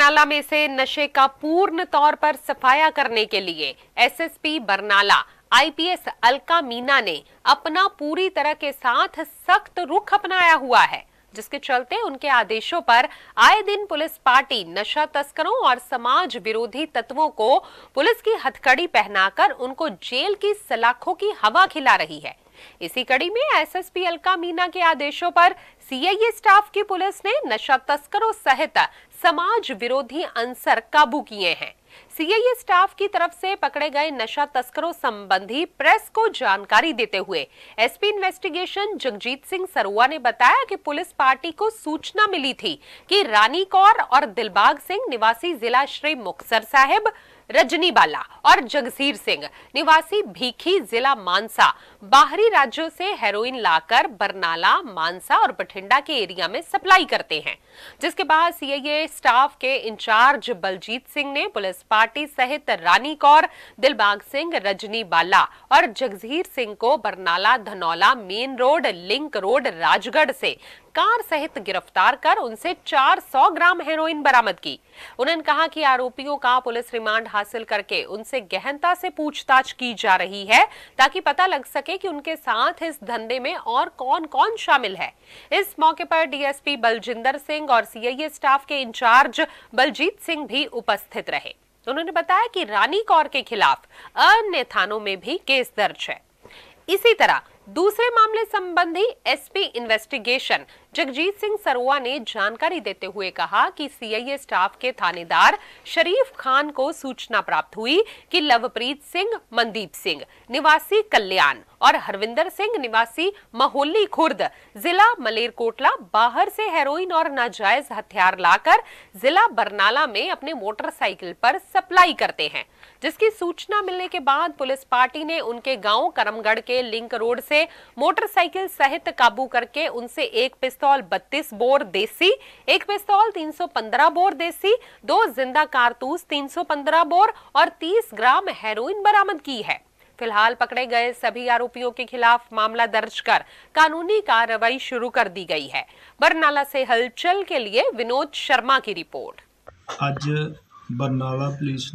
बरनाला में से नशे का पूर्ण तौर पर सफाया करने के लिए एसएसपी बरनाला आईपीएस अलका मीना ने अपना पूरी तरह के साथ सख्त रुख अपनाया हुआ है, जिसके चलते उनके आदेशों पर आए दिन पुलिस पार्टी नशा तस्करों और समाज विरोधी तत्वों को पुलिस की हथकड़ी पहनाकर उनको जेल की सलाखों की हवा खिला रही है। इसी कड़ी में एसएसपी अलका मीना के आदेशों पर सीआईए स्टाफ की पुलिस ने नशा तस्करों सहित समाज विरोधी अनसर काबू किए हैं। सीआईए स्टाफ की तरफ से पकड़े गए नशा तस्करों संबंधी प्रेस को जानकारी देते हुए एसपी इन्वेस्टिगेशन जगजीत सिंह सरुआ ने बताया कि पुलिस पार्टी को सूचना मिली थी कि रानी कौर और दिलबाग सिंह निवासी जिला श्री मुक्तसर साहिब, रजनी बाला और जगसीर सिंह निवासी भीखी जिला मानसा बाहरी राज्यों से हेरोइन लाकर बरनाला, मानसा और बठिंडा के एरिया में सप्लाई करते हैं, जिसके बाद सीआईए स्टाफ के इंचार्ज बलजीत सिंह ने पुलिस पार्टी सहित रानी कौर, दिलबाग सिंह, रजनी बाला और जगसीर सिंह को Barnala Dhanaula main road, link road, Rajgarh से कार सहित गिरफ्तार कर उनसे 400 ग्राम हेरोइन बरामद की। उन्होंने कहा कि आरोपियों का पुलिस रिमांड हासिल करके उनसे गहनता से पूछताछ की जा रही है, ताकि पता लग सके कि उनके साथ इस धंधे में और कौन कौन शामिल है। इस मौके पर डीएसपी बलजिंदर सिंह और सीआईए स्टाफ के इंचार्ज बलजीत सिंह भी उपस्थित रहे। उन्होंने बताया कि रानी कौर के खिलाफ अन्य थानों में भी केस दर्ज है। इसी तरह दूसरे मामले संबंधी एसपी इन्वेस्टिगेशन जगजीत सिंह सरुआ ने जानकारी देते हुए कहा कि सीआईए स्टाफ के थानेदार शरीफ खान को सूचना प्राप्त हुई कि लवप्रीत सिंह, मनदीप सिंह निवासी कल्याण और हरविंदर सिंह निवासी महोली खुर्द जिला मलेरकोटला बाहर से हेरोइन और नाजायज हथियार लाकर जिला बरनाला में अपने मोटरसाइकिल पर सप्लाई करते हैं, जिसकी सूचना मिलने के बाद पुलिस पार्टी ने उनके गांव करमगढ़ के लिंक रोड से मोटरसाइकिल सहित काबू करके उनसे एक पिस्तौल 32 बोर देसी, एक पिस्तौल 315 बोर देसी, 2 जिंदा कारतूस 315 बोर और 30 ग्राम हेरोइन बरामद की है। फिलहाल पकड़े गए सभी आरोपियों के खिलाफ मामला दर्ज कर कानूनी कार्रवाई शुरू कर दी गई है। बरनाला से हलचल के लिए विनोद शर्मा की रिपोर्ट। आज बरनाला पुलिस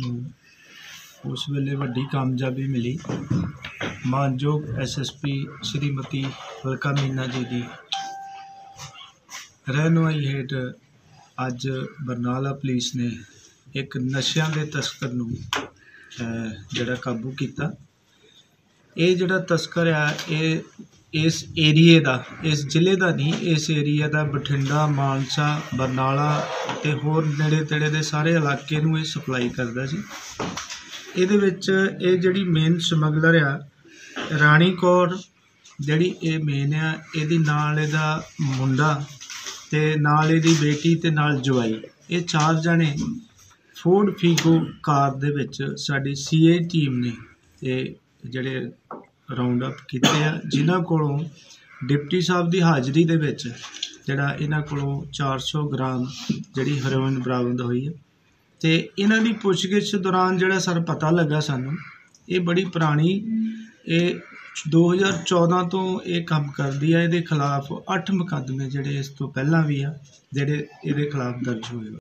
ਨੂੰ उस वेले वड्डी कामयाबी मिली। मानयोग एसएसपी श्रीमती अलका मीना जी की रहनुमाई हेठ अज बरनाला पुलिस ने एक नशियां दे तस्कर नूं जिहड़ा काबू किया। ये जिहड़ा तस्कर आ इस एरिए का, इस जिले का नहीं, इस एरिया का बठिंडा, मानसा, बरनाला ते होर नेड़े तेड़े दे सारे इलाके नूं सप्लाई करदा सी। ਇਹਦੇ ਵਿੱਚ ਇਹ ਜਿਹੜੀ ਮੇਨ ਸਮਗਲਰ ਆ ਰਾਣੀ ਕੌਰ, ਜਿਹੜੀ ਇਹ ਮੇਨ ਆ, ਇਹਦੀ ਨਾਲ ਇਹਦਾ ਮੁੰਡਾ ਤੇ ਨਾਲ ਇਹਦੀ ਬੇਟੀ ਤੇ ਨਾਲ ਜਵਾਈ, ਇਹ 4 ਜਣੇ ਫੋਰਡ ਫੀਗੋ ਕਾਰ ਦੇ ਵਿੱਚ ਸਾਡੀ ਸੀਏ ਟੀਮ ਨੇ ਇਹ ਜਿਹੜੇ ਰਾਉਂਡ ਅਪ ਕੀਤੇ ਆ, ਜਿਨ੍ਹਾਂ ਕੋਲੋਂ ਡਿਪਟੀ ਸਾਹਿਬ ਦੀ ਹਾਜ਼ਰੀ ਦੇ ਵਿੱਚ ਜਿਹੜਾ ਇਹਨਾਂ ਕੋਲੋਂ 400 ਗ੍ਰਾਮ ਜਿਹੜੀ ਹੈਰੋਇਨ ਬਰਾਮਦ ਹੋਈ ਹੈ। ਤੇ ਇਹਨਾਂ ਦੀ ਪੁੱਛਗਿੱਛ ਦੌਰਾਨ ਜਿਹੜਾ ਸਰ ਪਤਾ ਲੱਗਾ ਸਾਨੂੰ, ਇਹ ਬੜੀ ਪੁਰਾਣੀ, ਇਹ 2014 ਤੋਂ ਇਹ ਕੰਮ ਕਰਦੀ ਆ। ਇਹਦੇ ਖਿਲਾਫ 8 ਮੁਕੱਦਮੇ ਜਿਹੜੇ ਇਸ ਤੋਂ ਪਹਿਲਾਂ ਵੀ ਆ ਜਿਹੜੇ ਇਹਦੇ ਖਿਲਾਫ ਦਰਜ ਹੋਏ।